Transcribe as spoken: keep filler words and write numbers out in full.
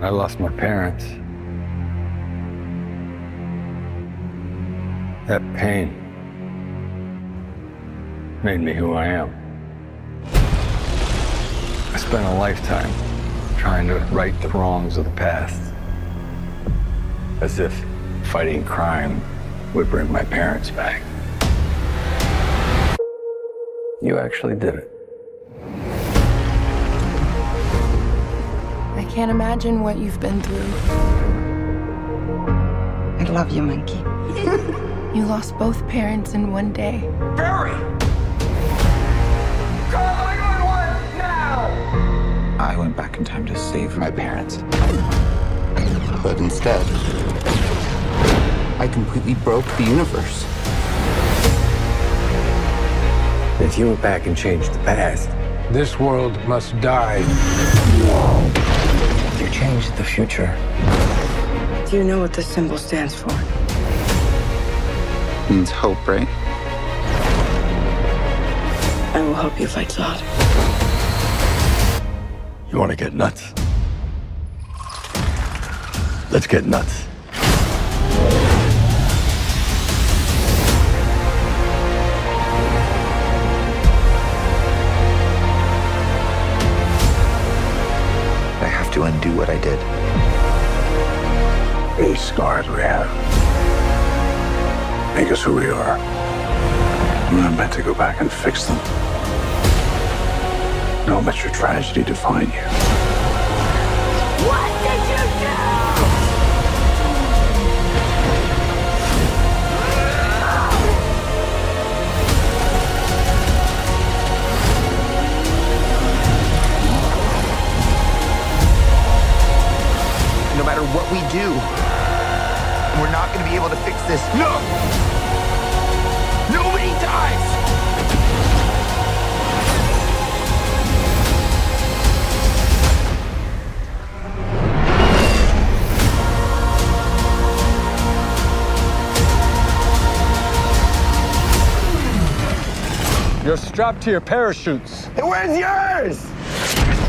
I lost my parents. That pain made me who I am. I spent a lifetime trying to right the wrongs of the past. As if fighting crime would bring my parents back. You actually did it. I can't imagine what you've been through. I love you, Monkey. You lost both parents in one day. Barry! Call nine one one now! I went back in time to save my parents. But instead, I completely broke the universe. If you went back and changed the past, this world must die. You changed the future. Do you know what this symbol stands for? Means hope, right? I will help you fight Zod. You want to get nuts? Let's get nuts. I have to undo what I did. These scars we have make us who we are. We're not meant to go back and fix them. Don't let your tragedy define you. What did you do? No matter what we do, we're not going to be able to fix this. No! Nobody dies! You're strapped to your parachutes. Where's yours?